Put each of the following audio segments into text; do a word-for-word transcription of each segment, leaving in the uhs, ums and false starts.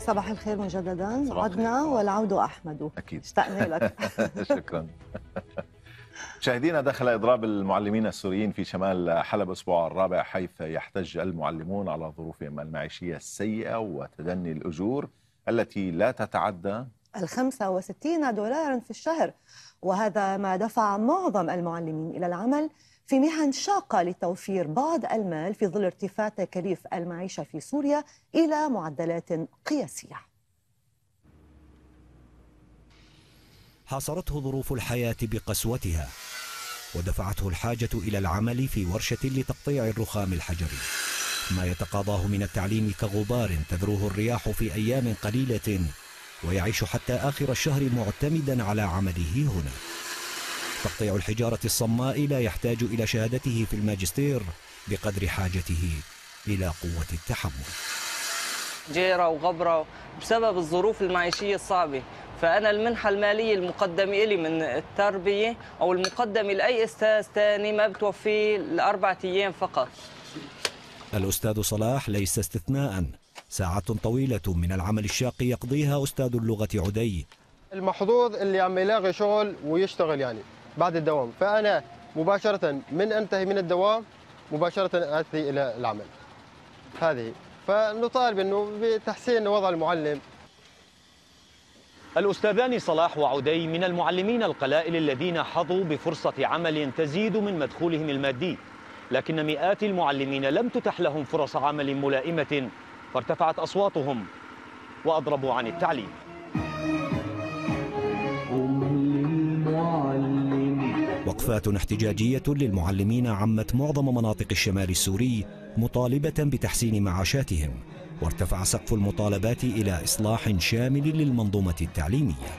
صباح الخير مجددا. عدنا الخير. والعود أحمد. أكيد اشتقنا لك. شكرا. مشاهدينا، دخل إضراب المعلمين السوريين في شمال حلب أسبوع الرابع، حيث يحتج المعلمون على ظروفهم المعيشية السيئة وتدني الأجور التي لا تتعدى الخمسة وستين دولاراً في الشهر، وهذا ما دفع معظم المعلمين إلى العمل في مهن شاقة لتوفير بعض المال في ظل ارتفاع تكاليف المعيشة في سوريا إلى معدلات قياسية. حاصرته ظروف الحياة بقسوتها، ودفعته الحاجة إلى العمل في ورشة لتقطيع الرخام الحجري، ما يتقاضاه من التعليم كغبار تذروه الرياح في أيام قليلة، ويعيش حتى آخر الشهر معتمدا على عمله هنا. تقطيع الحجارة الصماء لا يحتاج إلى شهادته في الماجستير بقدر حاجته إلى قوة التحمل. جيرة وغبرة بسبب الظروف المعيشية الصعبة، فأنا المنحة المالية المقدمة لي من التربية أو المقدمة لأي أستاذ ثاني ما بتوفي لأربعة أيام فقط. الأستاذ صلاح ليس استثناء، ساعات طويلة من العمل الشاق يقضيها أستاذ اللغة عدي. المحظوظ اللي عم يلاقي شغل ويشتغل يعني بعد الدوام، فأنا مباشرة من أنتهي من الدوام مباشرة آتي إلى العمل. هذه فنطالب أنه بتحسين وضع المعلم. الأستاذان صلاح وعدي من المعلمين القلائل الذين حظوا بفرصة عمل تزيد من مدخولهم المادي، لكن مئات المعلمين لم تتح لهم فرص عمل ملائمة، فارتفعت أصواتهم وأضربوا عن التعليم. وقفات احتجاجية للمعلمين عمت معظم مناطق الشمال السوري، مطالبة بتحسين معاشاتهم، وارتفع سقف المطالبات إلى إصلاح شامل للمنظومة التعليمية.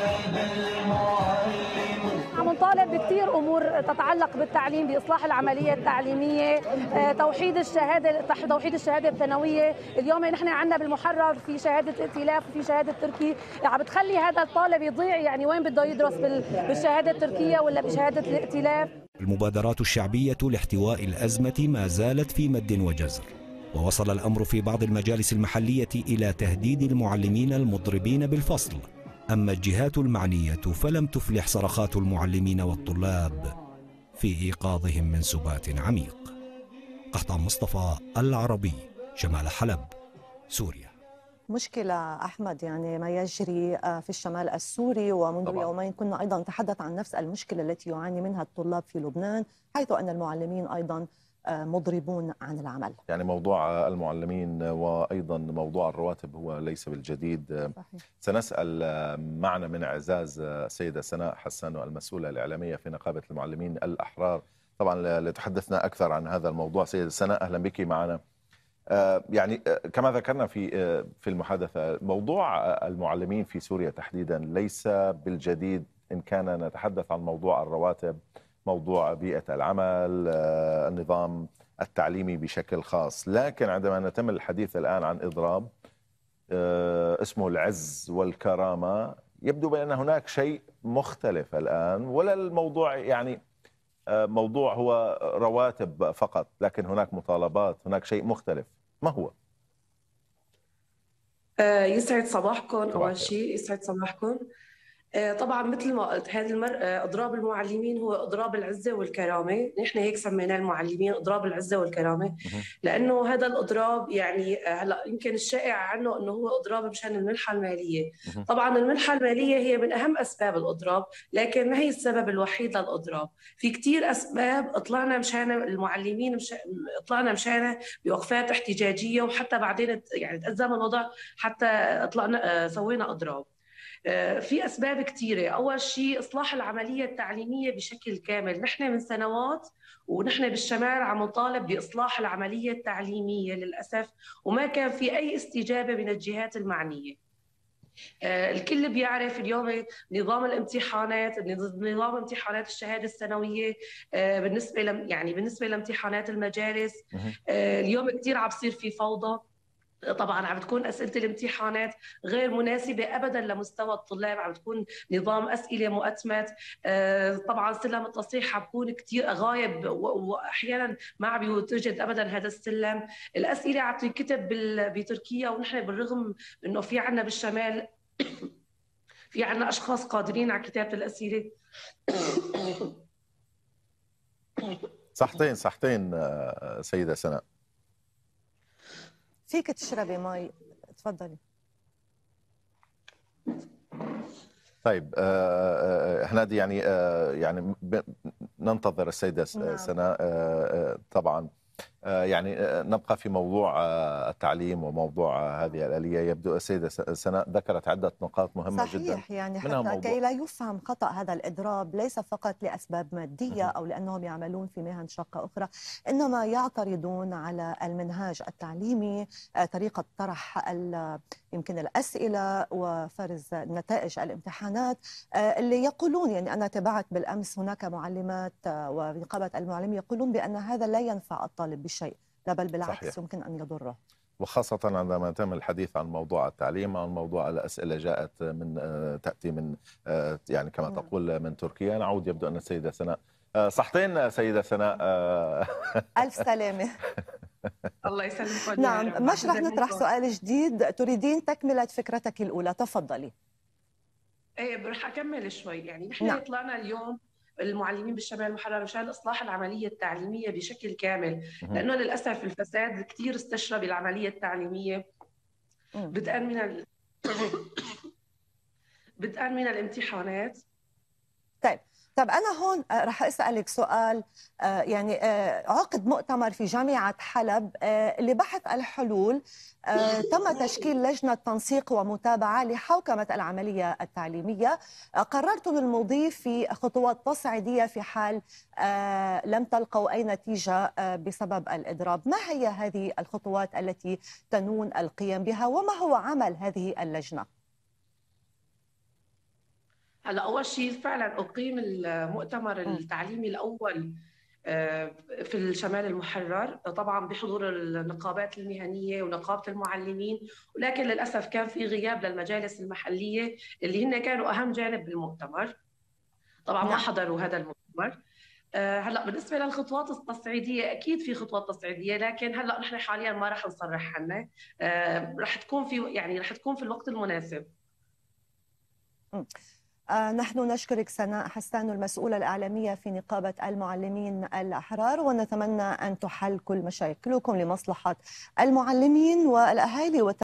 عم نطالب بكثير امور تتعلق بالتعليم، باصلاح العمليه التعليميه، توحيد الشهاده توحيد الشهاده الثانويه. اليوم نحن عندنا بالمحرر في شهاده ائتلاف وفي شهاده تركي، عم بتخلي هذا الطالب يضيع. يعني وين بده يدرس، بالشهاده التركيه ولا بشهاده الائتلاف؟ المبادرات الشعبية لاحتواء الأزمة ما زالت في مد وجزر، ووصل الأمر في بعض المجالس المحلية إلى تهديد المعلمين المضربين بالفصل. أما الجهات المعنية فلم تفلح صرخات المعلمين والطلاب في إيقاظهم من سبات عميق. قحطان مصطفى، العربي، شمال حلب، سوريا. مشكلة أحمد، يعني ما يجري في الشمال السوري، ومنذ طبعا. يومين كنا أيضا نتحدث عن نفس المشكلة التي يعاني منها الطلاب في لبنان، حيث أن المعلمين أيضا مضربون عن العمل. يعني موضوع المعلمين وأيضا موضوع الرواتب هو ليس بالجديد. صحيح. سنسأل معنا من إعزاز السيدة سناء حسان، المسؤولة الإعلامية في نقابة المعلمين الأحرار، طبعا لتحدثنا أكثر عن هذا الموضوع. سيدة سناء، أهلا بك معنا. يعني كما ذكرنا في في المحادثة، موضوع المعلمين في سوريا تحديدا ليس بالجديد، إن كان نتحدث عن موضوع الرواتب، موضوع بيئة العمل، النظام التعليمي بشكل خاص. لكن عندما نتم الحديث الآن عن إضراب اسمه العز والكرامة، يبدو بأن هناك شيء مختلف الآن، ولا الموضوع يعني موضوع هو رواتب فقط، لكن هناك مطالبات، هناك شيء مختلف. ما هو؟ يسعد صباحكم. أول شيء يسعد صباحكم. طبعا مثل ما قلت، هذه المرة اضراب المعلمين هو اضراب العزه والكرامه. نحن هيك سميناه المعلمين، اضراب العزه والكرامه، لانه هذا الاضراب يعني هلا يمكن الشائع عنه انه هو اضراب مشان المنحه الماليه. طبعا المنحه الماليه هي من اهم اسباب الاضراب، لكن ما هي السبب الوحيد للاضراب. في كثير اسباب طلعنا مشان المعلمين، مش... طلعنا مشان بوقفات احتجاجيه، وحتى بعدين يعني تأزم الوضع حتى طلعنا سوينا اضراب. في أسباب كثيرة. أول شيء إصلاح العملية التعليمية بشكل كامل. نحن من سنوات ونحن بالشمال عم نطالب بإصلاح العملية التعليمية للأسف، وما كان في أي استجابة من الجهات المعنية. الكل بيعرف اليوم نظام الامتحانات، نظام امتحانات الشهادة السنوية بالنسبة يعني بالنسبة لامتحانات المجالس، اليوم كثير عم بصير في فوضى. طبعا عم بتكون اسئله الامتحانات غير مناسبه ابدا لمستوى الطلاب، عم بتكون نظام اسئله مؤتمت. طبعا سلم التصحيح عم بكون كثير غايب واحيانا ما عم يوجد ابدا هذا السلم. الاسئله عم تنكتب بتركيا، ونحن بالرغم انه في عندنا بالشمال في عندنا اشخاص قادرين على كتابه الاسئله. صحتين صحتين سيدة سناء. فيك تشربي مي، تفضلي. طيب هنادي يعني يعني ننتظر السيدة سناء طبعا. يعني نبقى في موضوع التعليم وموضوع هذه الآلية. يبدو السيدة سناء ذكرت عدة نقاط مهمة صحيح جدا. صحيح، يعني حتى كي لا يفهم خطأ، هذا الإضراب ليس فقط لأسباب مادية أو لأنهم يعملون في مهن شاقة أخرى، إنما يعترضون على المنهاج التعليمي، طريقة طرح يمكن الأسئلة وفرز نتائج الامتحانات، اللي يقولون، يعني أنا تابعت بالأمس هناك معلمات ونقابة المعلمين يقولون بأن هذا لا ينفع الطالب بشيء، لا بل بالعكس صحيح. يمكن أن يضره. وخاصة عندما يتم الحديث عن موضوع التعليم، عن موضوع الأسئلة جاءت من تأتي من يعني كما نعم. تقول من تركيا. نعود، يبدو أن السيدة سناء. صحتين سيدة سناء. ألف سلامة. الله يسلمك. نعم، مش رح نطرح سؤال جديد، تريدين تكملة فكرتك الأولى، تفضلي. ايه رح أكمل شوي. يعني نحن نعم. طلعنا اليوم المعلمين بالشمال المحرر مشان إصلاح العملية التعليمية بشكل كامل، لأنه للأسف الفساد كثير استشرى بالعملية التعليمية، بدءا من ال... بدءا من الامتحانات. طيب طب أنا هون رح أسألك سؤال. يعني عقد مؤتمر في جامعة حلب لبحث الحلول، تم تشكيل لجنة تنسيق ومتابعة لحوكمة العملية التعليمية. قررتم المضي في خطوات تصعيدية في حال لم تلقوا أي نتيجة بسبب الإضراب. ما هي هذه الخطوات التي تنون القيام بها، وما هو عمل هذه اللجنة؟ هلا اول شيء فعلا اقيم المؤتمر التعليمي الاول في الشمال المحرر، طبعا بحضور النقابات المهنيه ونقابه المعلمين، ولكن للاسف كان في غياب للمجالس المحليه اللي هن كانوا اهم جانب بالمؤتمر. طبعا ما حضروا هذا المؤتمر. هلا بالنسبه للخطوات التصعيديه، اكيد في خطوات تصعيديه، لكن هلا نحن حاليا ما راح نصرح عنها، راح تكون في يعني راح تكون في الوقت المناسب. آه نحن نشكرك سناء حسان، المسؤولة الإعلامية في نقابة المعلمين الأحرار، ونتمنى أن تحل كل مشاكلكم لمصلحة المعلمين والأهالي.